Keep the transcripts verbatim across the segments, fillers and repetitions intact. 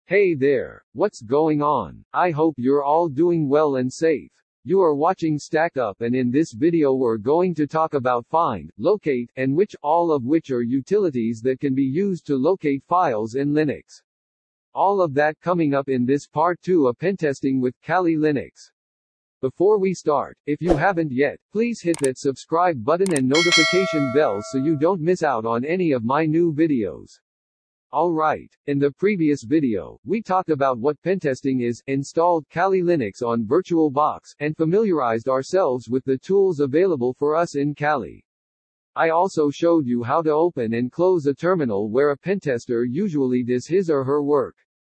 Hey there, what's going on? I hope you're all doing well and safe. You are watching StackUp, and in this video we're going to talk about find, locate, and which, all of which are utilities that can be used to locate files in Linux. All of that coming up in this part two of Pentesting with Kali Linux. Before we start, if you haven't yet, please hit that subscribe button and notification bell so you don't miss out on any of my new videos. Alright, in the previous video, we talked about what pentesting is, installed Kali Linux on VirtualBox, and familiarized ourselves with the tools available for us in Kali. I also showed you how to open and close a terminal where a pentester usually does his or her work.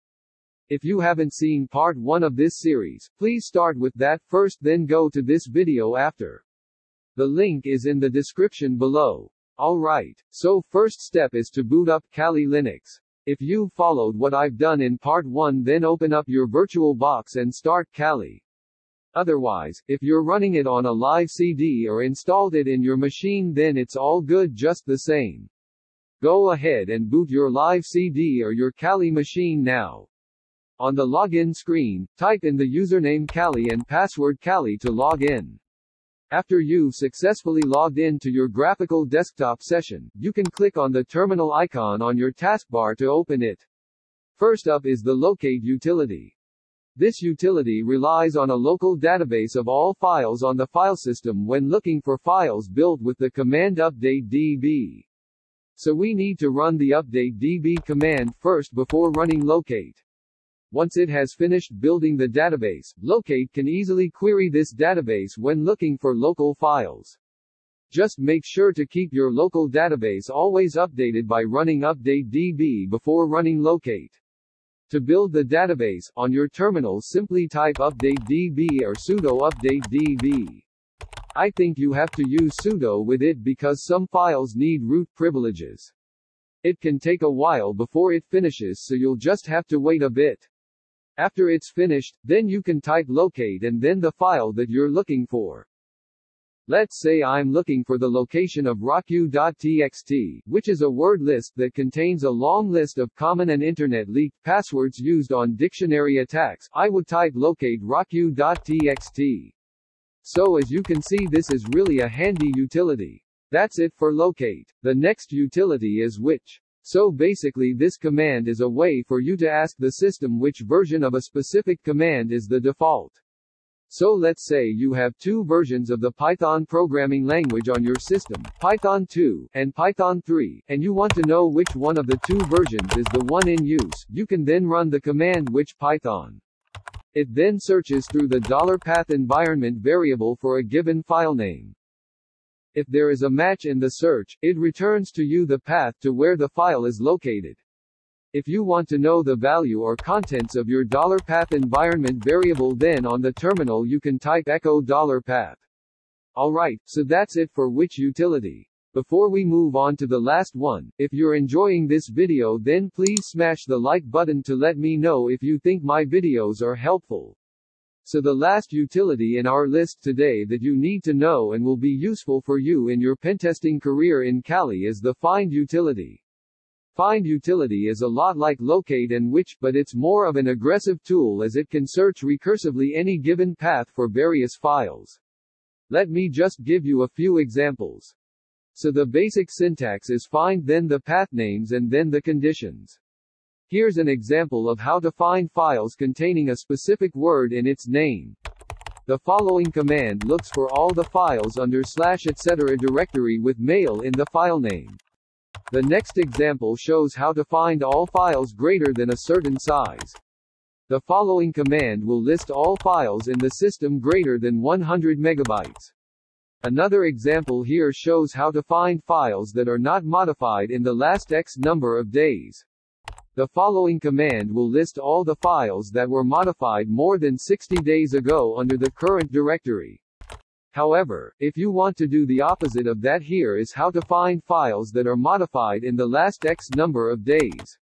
If you haven't seen part one of this series, please start with that first, then go to this video after. The link is in the description below. Alright, so first step is to boot up Kali Linux. If you followed what I've done in part one, then open up your VirtualBox and start Kali. Otherwise, if you're running it on a live C D or installed it in your machine, then it's all good just the same. Go ahead and boot your live C D or your Kali machine now. On the login screen, type in the username Kali and password Kali to log in. After you've successfully logged in to your graphical desktop session, you can click on the terminal icon on your taskbar to open it. First up is the locate utility. This utility relies on a local database of all files on the file system when looking for files built with the command update D B. So we need to run the update D B command first before running locate. Once it has finished building the database, locate can easily query this database when looking for local files. Just make sure to keep your local database always updated by running update D B before running locate. To build the database, on your terminal simply type update D B or sudo update D B. I think you have to use sudo with it because some files need root privileges. It can take a while before it finishes, so you'll just have to wait a bit. After it's finished, then you can type locate and then the file that you're looking for. Let's say I'm looking for the location of rocku.txt, which is a word list that contains a long list of common and internet-leaked passwords used on dictionary attacks. I would type locate rocku.txt. So as you can see, this is really a handy utility. That's it for locate. The next utility is which. So basically this command is a way for you to ask the system which version of a specific command is the default. So let's say you have two versions of the Python programming language on your system, Python two and Python three, and you want to know which one of the two versions is the one in use. You can then run the command which Python. It then searches through the $path environment variable for a given file name. If there is a match in the search, it returns to you the path to where the file is located. If you want to know the value or contents of your $path environment variable, then on the terminal you can type echo $path. Alright, so that's it for which utility. Before we move on to the last one, if you're enjoying this video, then please smash the like button to let me know if you think my videos are helpful. So the last utility in our list today that you need to know and will be useful for you in your pentesting career in Kali is the find utility. Find utility is a lot like locate and which, but it's more of an aggressive tool as it can search recursively any given path for various files. Let me just give you a few examples. So the basic syntax is find, then the path names, and then the conditions. Here's an example of how to find files containing a specific word in its name. The following command looks for all the files under slash etc directory with mail in the file name. The next example shows how to find all files greater than a certain size. The following command will list all files in the system greater than one hundred megabytes. Another example here shows how to find files that are not modified in the last X number of days. The following command will list all the files that were modified more than sixty days ago under the current directory. However, if you want to do the opposite of that, here is how to find files that are modified in the last X number of days.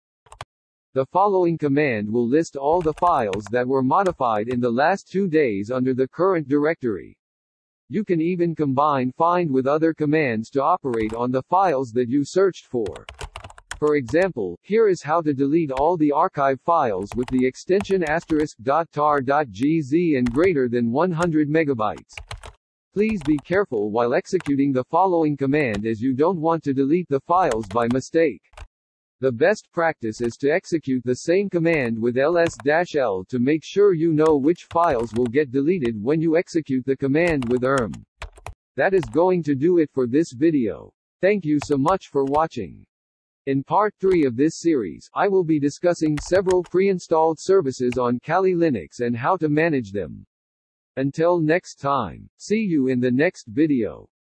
The following command will list all the files that were modified in the last two days under the current directory. You can even combine find with other commands to operate on the files that you searched for. For example, here is how to delete all the archive files with the extension asterisk .tar .gz and greater than one hundred megabytes. Please be careful while executing the following command as you don't want to delete the files by mistake. The best practice is to execute the same command with ls-l to make sure you know which files will get deleted when you execute the command with erm. That is going to do it for this video. Thank you so much for watching. In part three of this series, I will be discussing several pre-installed services on Kali Linux and how to manage them. Until next time, see you in the next video.